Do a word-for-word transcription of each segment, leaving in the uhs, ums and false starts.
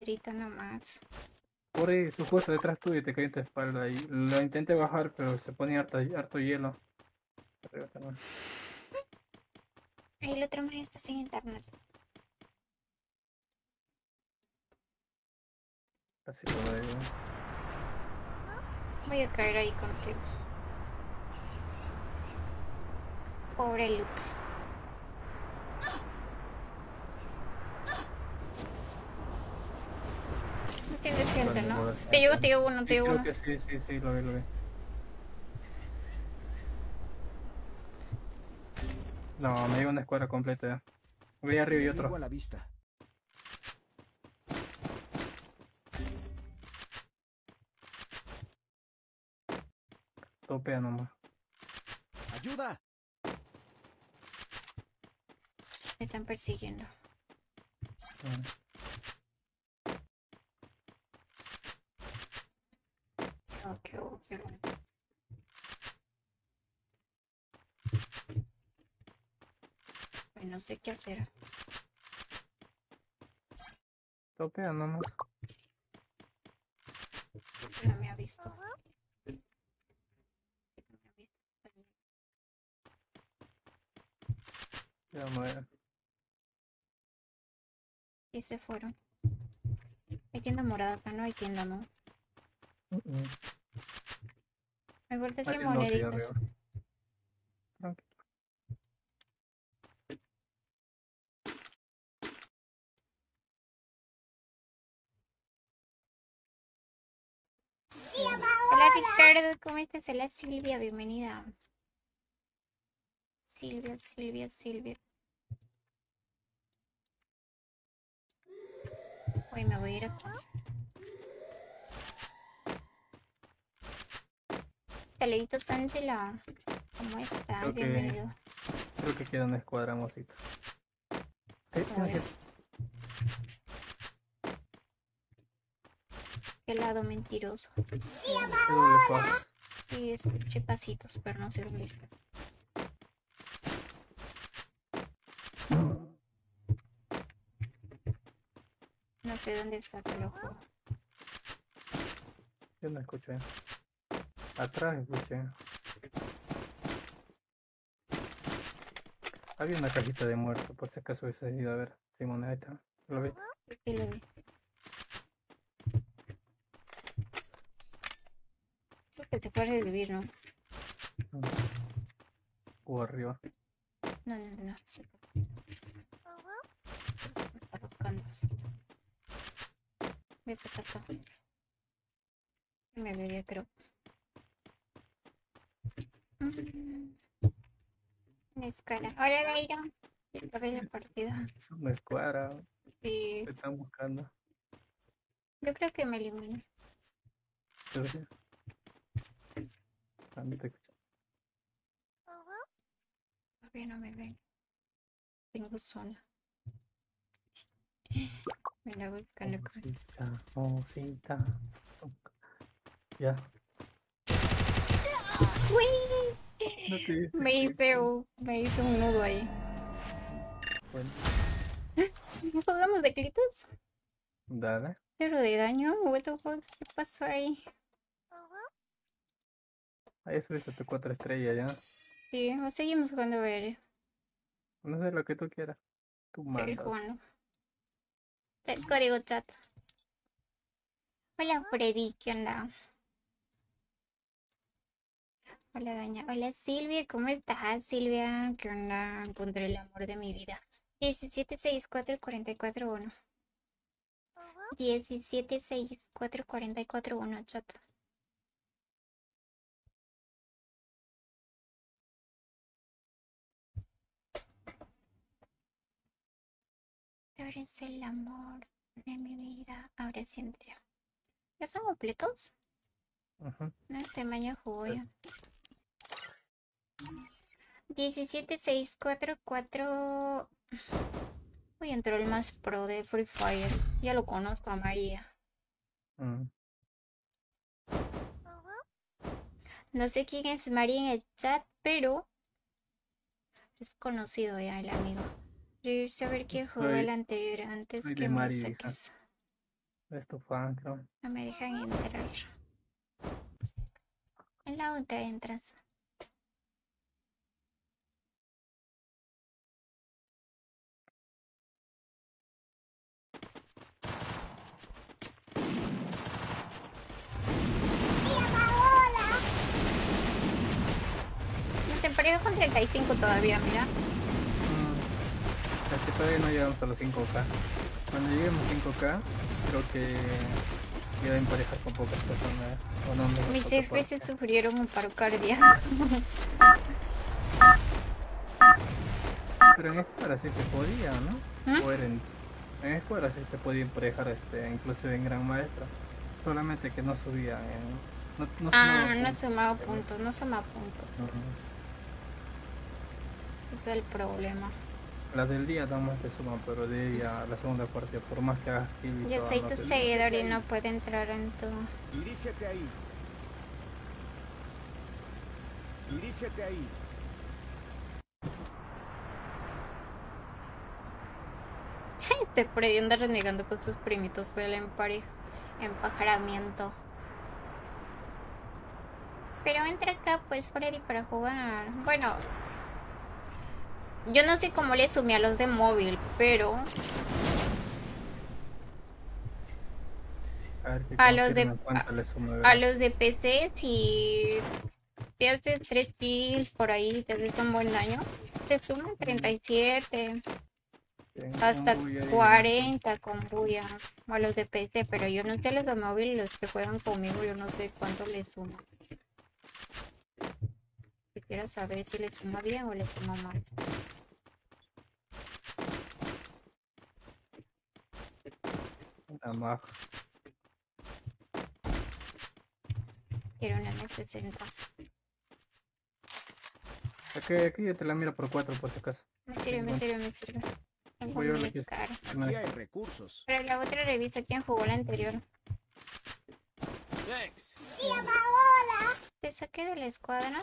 piedrita nomás. Por ahí, su justo detrás tuyo y te cae en tu espalda. Y lo intenté bajar, pero se pone harto, harto hielo. Arriba también. Ahí el otro más está sin internet. Así lo veo. Voy a caer ahí contigo. Pobre Lutz. No tienes gente, Bueno, ¿no? bueno, Si te llevo, te llevo uno, te sí, llevo creo uno. que sí, sí, sí, lo vi, lo vi. No, me llevo una escuadra completa ya. Voy arriba y otro. Enemigo a la vista. Topea nomás. ¡Ayuda! Me están persiguiendo. Mm. Ok, ok. Pues no sé qué hacer. Topea nomás. No me ha visto. No me ha visto. Ya vamos a ver. Y se fueron. Hay tienda morada acá, no hay tienda, ¿no? Mm, mm. Me vuelto Hay cien un doce ahí moneditas. arriba. Tranquilo. Hola Ricardo, ¿cómo estás? Hola Silvia, bienvenida. Silvia, Silvia, Silvia. Hoy me voy a ir a comer. Saluditos Ángela. ¿Cómo estás? Creo que, Bienvenido. creo que queda una escuadra mosita. Sí, tienes que... Qué lado mentiroso. Qué doble paso. Sí, escuché pasitos, pero no sé dónde está. No sé dónde está, te lo juro. Yo no escuché. Atrás escuché. Había una cajita de muerto, por si acaso hubiese ido a ver. Simón, ahí está. ¿Lo viste? Sí, lo vi. Creo que se puede revivir, ¿no? Mm. O arriba. No, no, no. Me está buscando. ¿Ves? Acá está. Me bebé, creo. Mm. Escala. Hola, Dairo. Acabé la partida. Es una escuadra. Sí. Te están buscando. Yo creo que me eliminé. ¿Te ves? También te escucho. Todavía no me ven. Tengo zona. Me la buscan. Mosita, mosita. Ya. ¡Uy! No te diste Me hice, cuenta. un- me hice un nudo ahí. Bueno, ¿No jugamos de clitos? dale. Cero de daño. What the fuck? ¿Qué pasó ahí? Ahí subiste tu cuatro estrellas ya. Sí, o seguimos jugando a ver. No sé lo que tú quieras. Tú Seguir mandas. jugando. El código chat. Hola Freddy, ¿qué onda? Hola Daña. Hola Silvia, ¿cómo estás Silvia? ¿Qué onda? Encontré el amor de mi vida. diecisiete sesenta y cuatro cuarenta y cuatro uno. diecisiete sesenta y cuatro cuarenta y cuatro uno, chat. Tú eres el amor de mi vida. Ahora sí Andrea. ¿Ya son completos? Ajá. No, este mañana juego ya. diecisiete sesenta y cuatro cuatro. Uy, entró el más pro de Free Fire. Ya lo conozco a María. Mm. No sé quién es María en el chat, pero es conocido ya el amigo. Yo iré a ver quién jugó el Soy, anterior antes soy que de me Mari, dice. saques. Es tu fan, creo. No me dejan entrar. En la U te entras. Nos emparejamos con treinta y cinco todavía, mira. Mm, Así todavía no llegamos a los cinco K. Cuando lleguemos a cinco K, creo que ya va a emparejar con pocas personas. O no, no Mis toca F S por- sufrieron un paro cardíaco. Pero en escuadra sí se podía, ¿no? ¿Mm? O era en, en escuadra sí se podía emparejar, este, inclusive en Gran Maestro. Solamente que no subía en... No, no Ah, sumaba no puntos. sumaba puntos, no sumaba puntos. Ujú. Ese es el problema. Las del día nada más te suman, pero de ahí a la segunda partida, por más que hagas kill y Yo todo, soy no tu te... seguidor y no puedo entrar en tu... Dirígete ahí. Dirígete ahí. Este Freddy anda renegando con sus primitos del emparej... empajaramiento. Pero entra acá pues Freddy para jugar. Bueno, yo no sé cómo le sumé a los de móvil, pero A ver que a los de confirmen cuánto le suma, a ¿verdad? los de P C si te haces tres kills por ahí, te haces un buen daño, te suman treinta y siete En hasta un bulla ahí, cuarenta con bulla a los de P C, pero yo no sé los de móvil, los que juegan conmigo, yo no sé cuánto les suma. Quisiera saber si les suma bien o les suma mal. nada más. Quiero una M sesenta. Aquí, aquí yo te la miro por cuatro por si acaso. Me sirve, me sirve, me sirve. Tengo Voy a ver mi aquí. Scar. Aquí hay recursos. Pero la otra revisa quién jugó la anterior. Thanks. ¿Te saqué de la escuadra?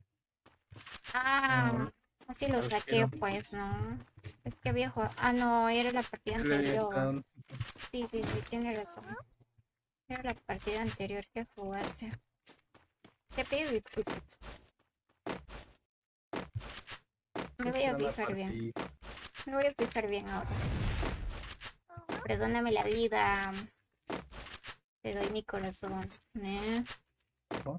Ah, así lo Los saqué, quiero. pues, ¿no? Es que había jugado. Ah, no, era la partida Le había anterior. quitado un- Sí, sí, sí, tiene razón. Era la partida anterior que jugaste. Te pido disculpas. Me voy a una fijar bien. partida. Me voy a fijar bien ahora. Perdóname la vida. Te doy mi corazón. ¿Eh? ¿No?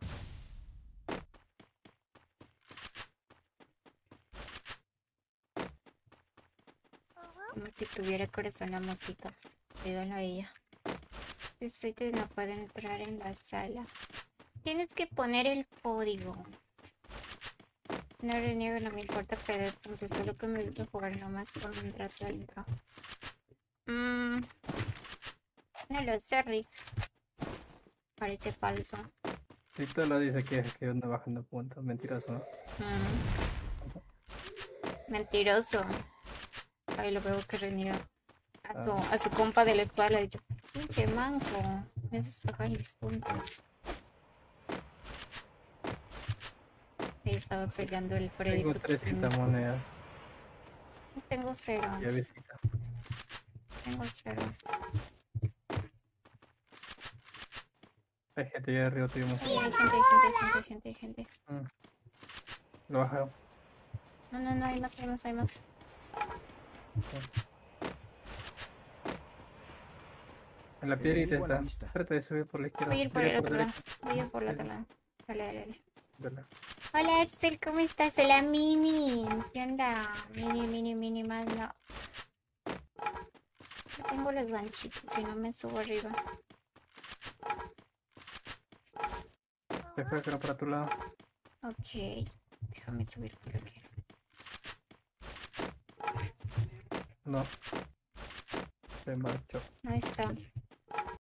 Como si tuviera corazón la mosita. Dígalo a ella. Este te no puede entrar en la sala. Tienes que poner el código. No reniego, no me importa, pero entonces todo lo que me gusta jugar nomás con un rato adentro. Mm, no lo sé, Rick. Parece falso. Y tú lo dice que, que anda bajando puntos. Mentiroso, ¿no? Mm, mentiroso. Ahí lo veo que reniega. A su, a su compa de la escuela le ha dicho, pinche manco, me haces bajar mis puntos. Ahí estaba peleando el Freddy. Tengo con sus trescientas primitos. monedas. Tengo cero. Ya visita. Tengo cero. Hay gente allá arriba, tuvimos. Sí, hay gente, hay gente, hay gente, hay gente, hay gente. Mm. Lo bajaron. No, no, no, hay más, hay más, hay más. En la Te piedrita digo a la está. vista. Trata de subir por la izquierda. Voy a ir por Mira el otro lado. derecha. Voy a ir por el otro Sí. lado. Dale, dale, dale. Dale. Hola Axel, ¿cómo estás? Hola Mini. ¿Qué onda? Mini, mini, mini, más no. No tengo los ganchitos, si no me subo arriba. Espera que no para tu lado. Ok. Déjame subir por aquí. No. Se marchó. Ahí está.